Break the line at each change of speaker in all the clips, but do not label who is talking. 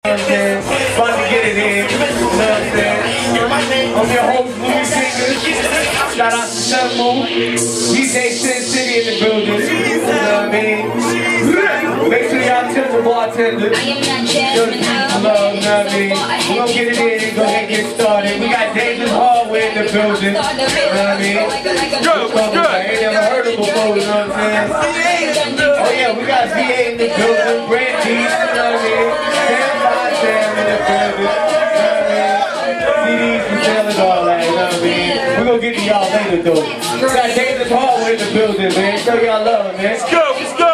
Fun to get it in, you know what I'm saying? I'm your host, movie singers. Shout out to Sun DJ Sin City in the building. You know what I mean? Make sure y'all tip the bartender. Love, you know what I mean? We're gonna get it in, go ahead and get started. We got David Hallway in the building. You know what I mean? I ain't never heard of before, you know what I'm saying? Oh yeah, we got VA in the building, Brand G, you know what I mean? Sam in the building, you know what I mean? CDs and sellers, all that, you know what I mean? We're gonna get to y'all later though. We got David Hallway in the building, man. Show y'all love, man.
Let's go, let's go!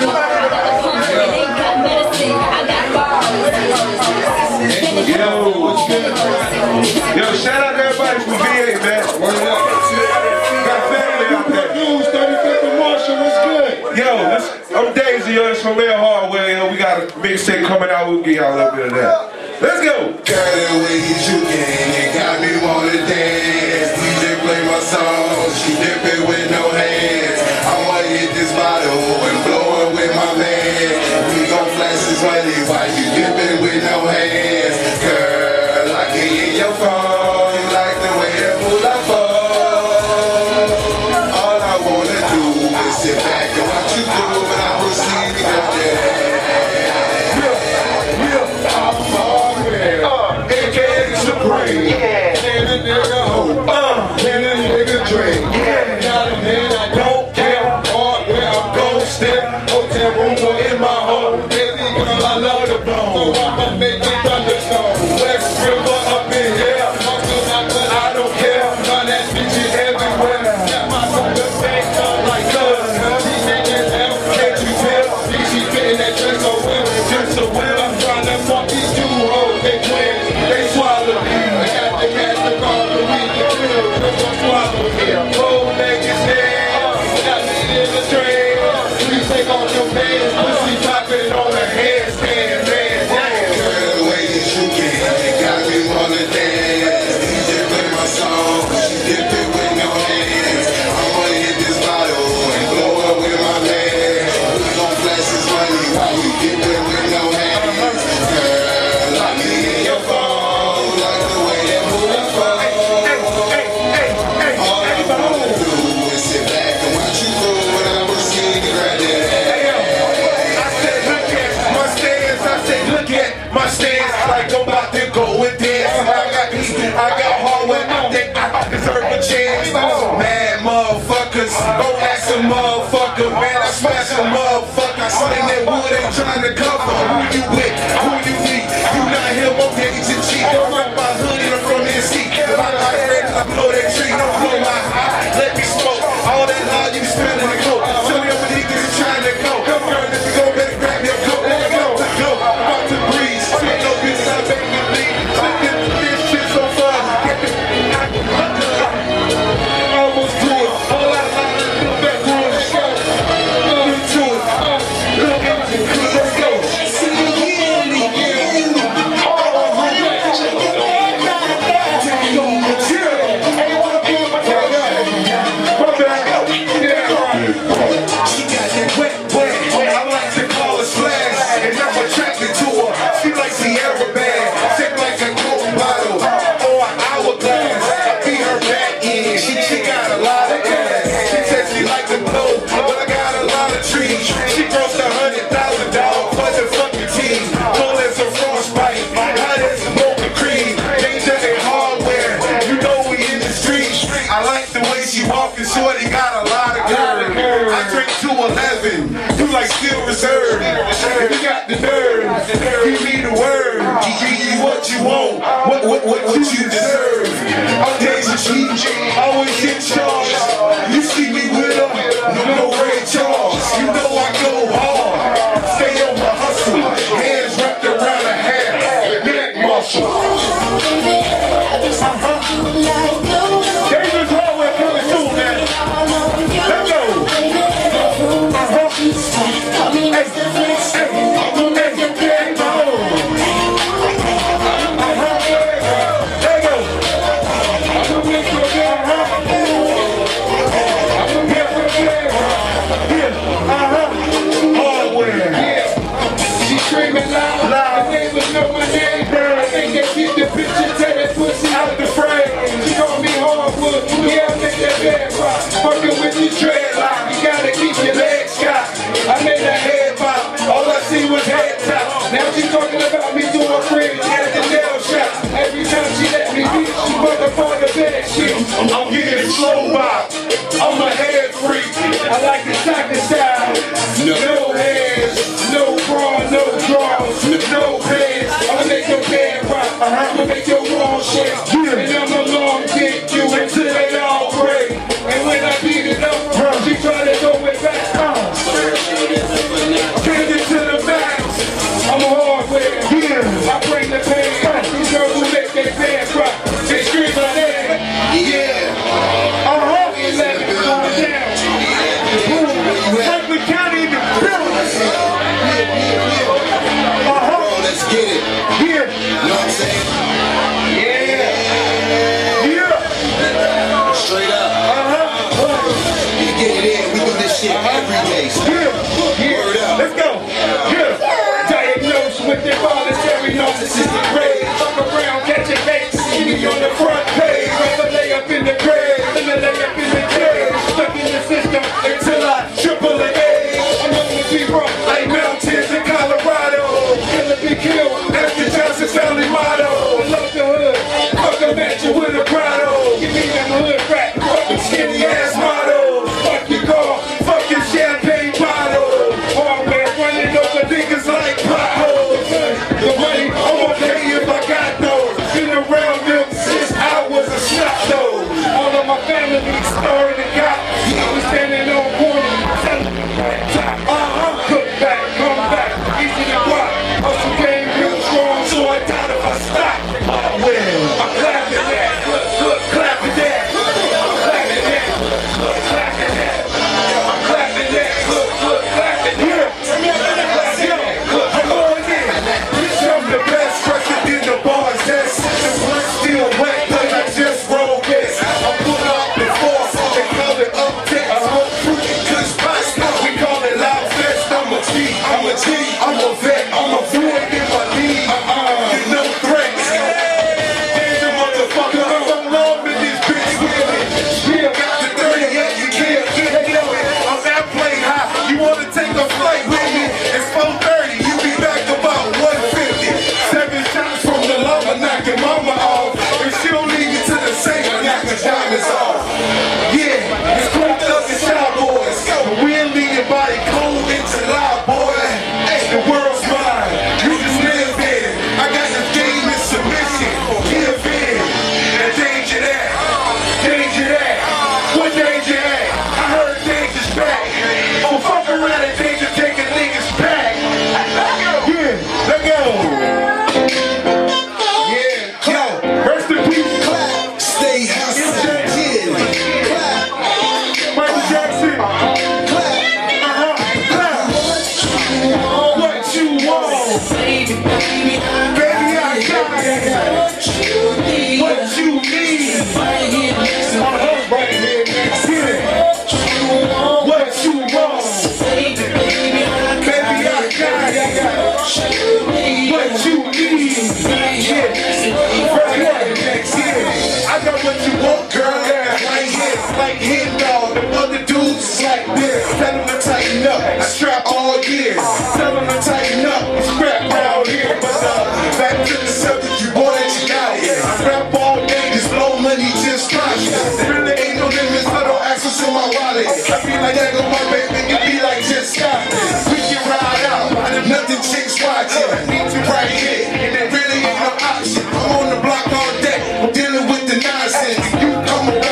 Yo, what's good? Yo, shout out to everybody from VA, man. Word up. Got family out there. News, 35th and Marshall, what's good? Yo, I'm Daisy, yo, it's from Mayor Hardway. Yo, we got a mixtape coming out, we'll give y'all a little bit of that. Let's go!
Girl, the way you can, you got me wanna dance. DJ play my song, she dipping with no hands. I'ma hit this bottle and blow it with my man. We gon' flash this money while you dipping with no hands. Girl, I can hear your phone, you like the way that moolah fall. All I wanna do is sit back and watch you do when I proceed to go there. Yeah. Can a nigga hold? Can a nigga drink? Yeah. Got a man, I don't care. Or where I'm gon' step. Hotel room or in my home. Baby girl, I love the blow. So I'ma make it thunderstorm. West River up in here. Muscle not, but I don't care. Run that bitches everywhere. Got my brother back up like us. She making hell, can't you tell? She fitting that dress so well. Just so well. I'm trying to fuck these two hoes. They twins. They swallow. Take off your pants, pussy popping on a handstand, man. Girl, the way you can, you got me wanna dance. DJ play my song, she dip it with no hands. I'ma hit this bottle and blow up with my man. We gon' flash this money while we dip it with no hands. Girl, I can hear your phone, like the way that moolah fall. All I wanna do is sit back and watch you go when I proceed to grab it. My stance like I'm about to go and dance. I got hard when I think I deserve a chance. Mad motherfuckers, don't ask a motherfucker. Man, I smash a motherfucker. Sling that wood, ain't trying to cover. Who you with? Who you need? You not here, my page and cheat. Don't rock my hood in the front of the seat. If I got friends, I blow that tree. Don't blow my high. Let me smoke. All that loud you spilling the coke. Show me what niggas trying to go. Come girl, if you go, better grab your coat. Let go. Go. I'm about to breathe. Sweet no bitches, I make me bleed. This shit so fun. Almost to it. All I like is the back room. Let's go. Into it. Look into it. Let's go. She got that wet, I like to call her splash, and I'm attracted to her. She like Sierra bag, shaped like a Coke bottle or an hourglass. I be her back in. She got a lot of gas. She said she like to blow, but I got a lot of trees. She grossed $100,000 for the fucking team. Cold as a frostbite, hot as a mocha cream. Danger and hardware, you know we in the streets. I like the way she walking, shorty got a lot of girl. I drink 211, you like still reserved. If you got the nerve, give me the word. Give you what you want, what you deserve. I'm Deja G, always in charge. You see me with her, no Ray Charles. You know I go hard, stay on my hustle. Hands wrapped around her hair, neck muscle. David's Hallway coming soon, man. Let's go. There you go. my name, I think they get the picture, tear that pussy out the frame. She call me hardwood, yeah, I make that bad rock. Fucking with your dreadlock, you gotta keep your legs cocked. I made that head pop, all I see was head top. Now she talking about me doing free, at the nail shop. Every time she let me beat, she motherfucker bad shit. I'm getting slow bop, I'm a head freak. I like the soccer style, no hands, no bra, no drawers, no pants. I'ma make your bed rock, I'ma make your wall shake. And I'ma long dick you until they all break. And when I beat it up, she try to throw it back. Take it to the max. I'm a hardware, I bring the pain. These girls who make their bed rock, they scream my name. Yeah. 11, calm down. Franklin County in the building.
Let's get it.
Here.
You know what I'm saying?
Yeah.
Straight up. You get it in. We do this shit every day. So. Word up.
Let's go. Diagnosed with involuntary narcissistic rage. Fuck around, catch a case. See me on the front page. Rather lay up in the grave than to lay up in the cage. Stuck in the system until I triple the age. I'm known to be rough like mountains in Colorado. Killer be killed, that's the Johnson family motto. I love the hood, fuck a match with a grotto. Give me them hood rap, fucking skinny ass models. Fuck your car, fuck your champagne bottle. Hardware running over niggas like potholes. The money, I'ma pay if I got those. Been around them since I was a snot nose. All of my family starring and got. I was standing on corner. Cook back, come back, easy to walk. Hustle game real strong, so I doubt if I stop. I'm clapping that, look, clapping that. I'm clapping that, clapping that. I'm clapping that, look, clapping that. I'm going in. Bitch, I'm the best, fresher than the bars. That's the blood still wet, but I just roll this. I'm pulling up the force, they call it uptick. We call it loud fest. I'm a G, I'm a vet, I'm a void in my league. Get no threats. There's a motherfucker, I'm long with this bitch with it. Yeah, got the 38, you can't get it. I'm airplane high, you wanna take a flight with me? It's 4:30, you be back about 150. 7 shots from the llama, knock your mama off. If she don't leave you to the same, I knock the diamonds off. Yeah, it's cool up and shy boys. We ain't leaving body cold into loud, boy. Hey, the world's mine. You just live in it. I got the game in submission. Give in. And danger that. Danger that. What danger at? I heard danger's back. Oh, fuck around and danger taking niggas back. Yeah, let go. Yeah, yo, rest in peace.
Clap. Stay hustling. Yeah. Clap.
Michael Jackson.
Clap.
Clap. What you want? Baby, I got it. What you need? Right here, right here. Get it. What you want? Baby, I got it. What you need? Yeah. I got what you want, girl. Right here, like hitting all the other dudes like this. Tell them to tighten up. I strap all year. Tell them to tighten up. Scrap round here. But back to the subject, you bought it, you got it. I rap all day, this blow money just crush. There really ain't no limits, I don't access to my wallet. I be like that, go my baby, it be like just stop this. We can ride out, nothing chicks watching. I need you right here, and there really ain't no option. I'm on the block all day, I'm dealing with the nonsense. You come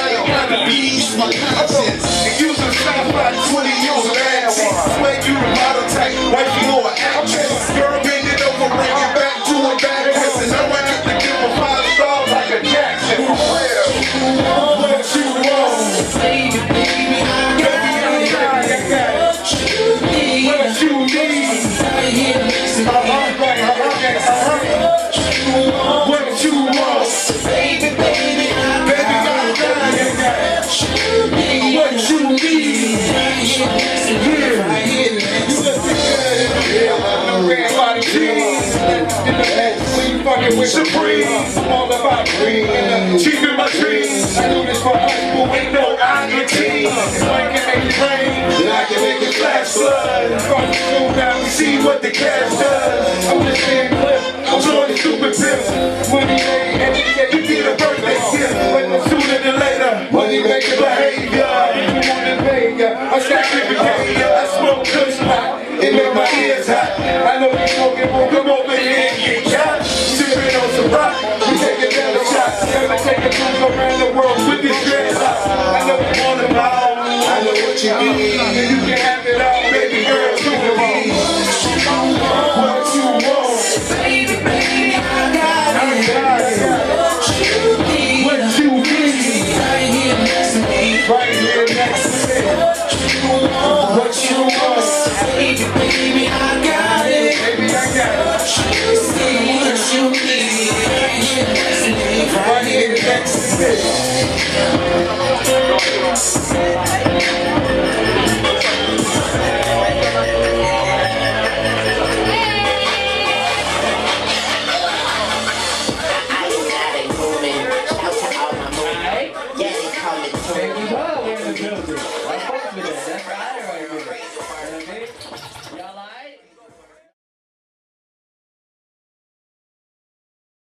fucking with Supreme. I'm all about green. Achieving my dreams. I do this for us, but ain't no I in team. If I can make it rain, then I can make it flash flood. Start to slow down and see what the cash does. I'm just saying clip. I'm doing the stupid pimps. Money made every day. You get a birthday gift, but no sooner than later. Money make your behavior. You want to pay ya. I stack every day. I smoke good spot. It make my ears hot. I know you smoking more. Come over here and get shot. Sipping on some rock. We taking better shots. Never take a cruise around the world with this dreadlocks. I know you want them all. I know what you need. And you can have it all, baby girl. You can be what you want.
Baby, baby, I got it. What you need. Right here next to me.
Right here next to me.
What you want. Baby, baby, I got it.
Baby, I got it.
What you need. Right here next to me.
Right here next to me.